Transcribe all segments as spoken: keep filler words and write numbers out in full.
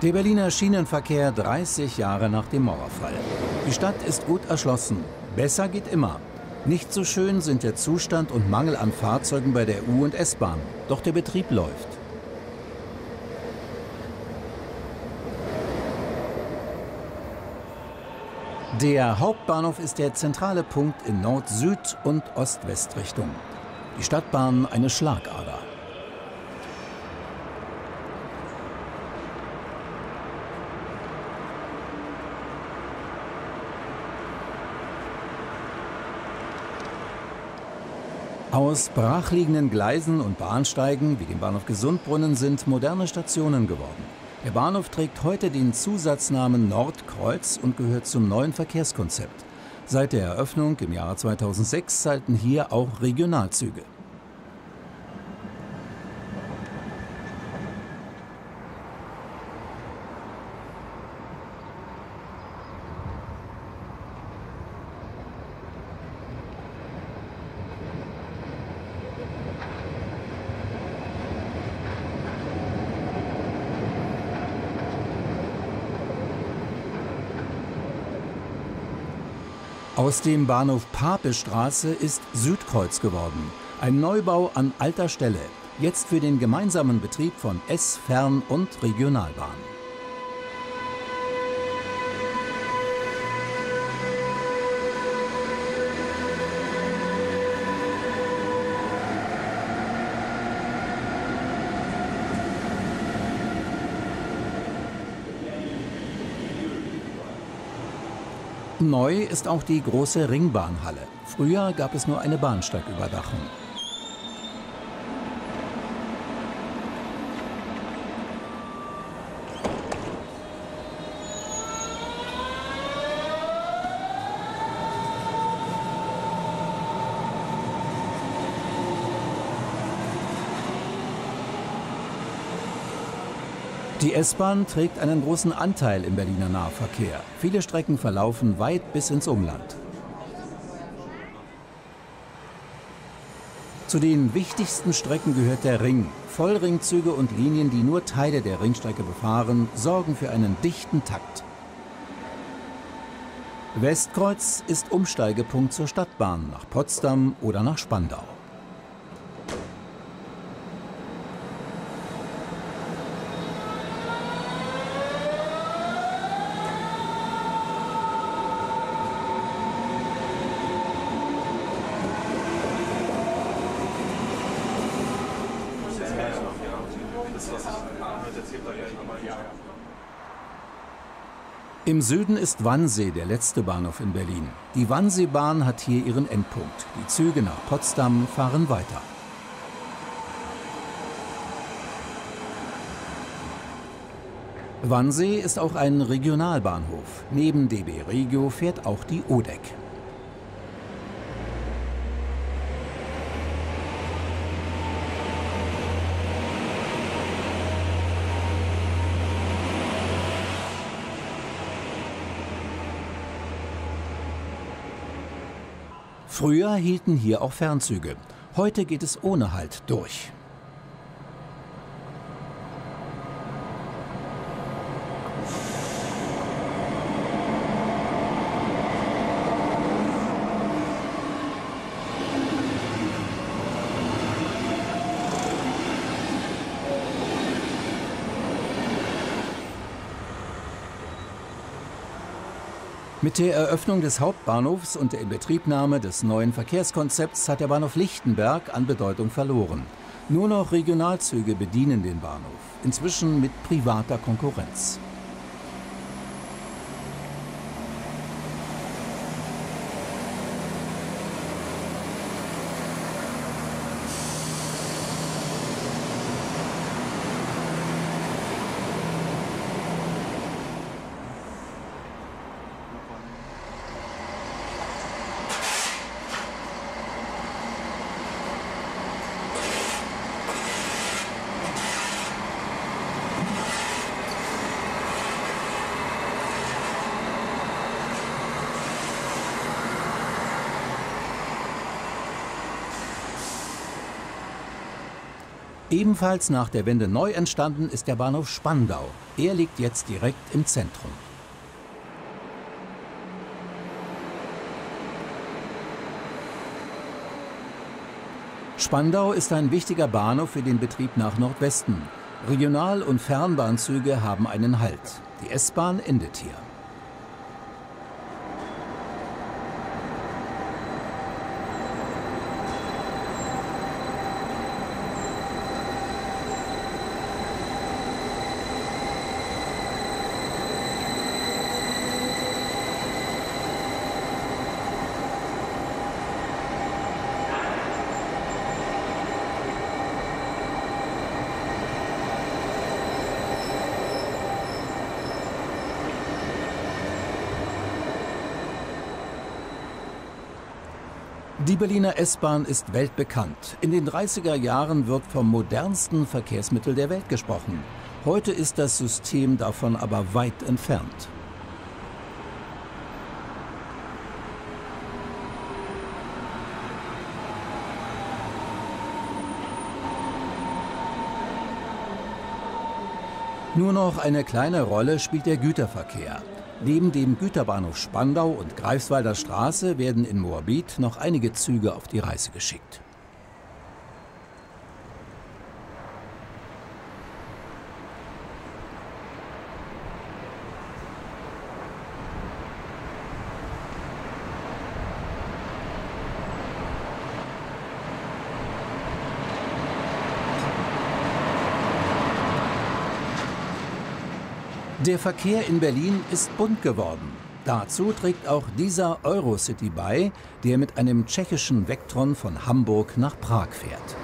Der Berliner Schienenverkehr dreißig Jahre nach dem Mauerfall. Die Stadt ist gut erschlossen. Besser geht immer. Nicht so schön sind der Zustand und Mangel an Fahrzeugen bei der U- und S-Bahn. Doch der Betrieb läuft. Der Hauptbahnhof ist der zentrale Punkt in Nord-Süd- und Ost-West-Richtung. Die Stadtbahn eine Schlagader. Aus brachliegenden Gleisen und Bahnsteigen wie dem Bahnhof Gesundbrunnen sind moderne Stationen geworden. Der Bahnhof trägt heute den Zusatznamen Nordkreuz und gehört zum neuen Verkehrskonzept. Seit der Eröffnung im Jahre zweitausendsechs zahlten hier auch Regionalzüge. Aus dem Bahnhof Papestraße ist Südkreuz geworden. Ein Neubau an alter Stelle. Jetzt für den gemeinsamen Betrieb von S-, Fern- und Regionalbahn. Neu ist auch die große Ringbahnhalle. Früher gab es nur eine Bahnsteigüberdachung. Die S-Bahn trägt einen großen Anteil im Berliner Nahverkehr. Viele Strecken verlaufen weit bis ins Umland. Zu den wichtigsten Strecken gehört der Ring. Vollringzüge und Linien, die nur Teile der Ringstrecke befahren, sorgen für einen dichten Takt. Westkreuz ist Umsteigepunkt zur Stadtbahn nach Potsdam oder nach Spandau. Im Süden ist Wannsee der letzte Bahnhof in Berlin. Die Wannseebahn hat hier ihren Endpunkt. Die Züge nach Potsdam fahren weiter. Wannsee ist auch ein Regionalbahnhof. Neben D B Regio fährt auch die O D E C. Früher hielten hier auch Fernzüge. Heute geht es ohne Halt durch. Mit der Eröffnung des Hauptbahnhofs und der Inbetriebnahme des neuen Verkehrskonzepts hat der Bahnhof Lichtenberg an Bedeutung verloren. Nur noch Regionalzüge bedienen den Bahnhof, inzwischen mit privater Konkurrenz. Ebenfalls nach der Wende neu entstanden ist der Bahnhof Spandau. Er liegt jetzt direkt im Zentrum. Spandau ist ein wichtiger Bahnhof für den Betrieb nach Nordwesten. Regional- und Fernbahnzüge haben einen Halt. Die S-Bahn endet hier. Die Berliner S-Bahn ist weltbekannt. In den dreißiger Jahren wird vom modernsten Verkehrsmittel der Welt gesprochen. Heute ist das System davon aber weit entfernt. Nur noch eine kleine Rolle spielt der Güterverkehr. Neben dem Güterbahnhof Spandau und Greifswalder Straße werden in Moabit noch einige Züge auf die Reise geschickt. Der Verkehr in Berlin ist bunt geworden. Dazu trägt auch dieser Eurocity bei, der mit einem tschechischen Vectron von Hamburg nach Prag fährt.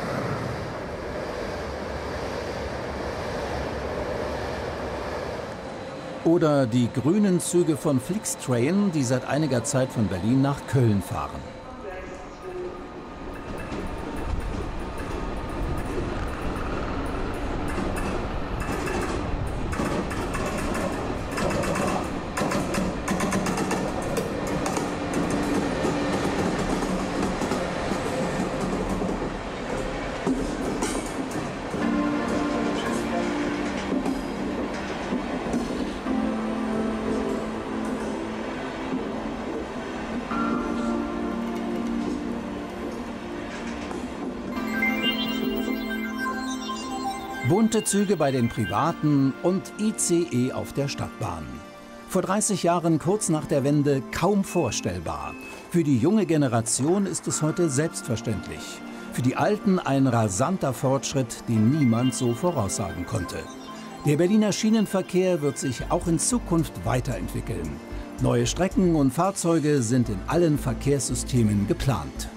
Oder die grünen Züge von Flixtrain, die seit einiger Zeit von Berlin nach Köln fahren. Bunte Züge bei den Privaten und I C E auf der Stadtbahn. Vor dreißig Jahren, kurz nach der Wende, kaum vorstellbar. Für die junge Generation ist es heute selbstverständlich. Für die Alten ein rasanter Fortschritt, den niemand so voraussagen konnte. Der Berliner Schienenverkehr wird sich auch in Zukunft weiterentwickeln. Neue Strecken und Fahrzeuge sind in allen Verkehrssystemen geplant.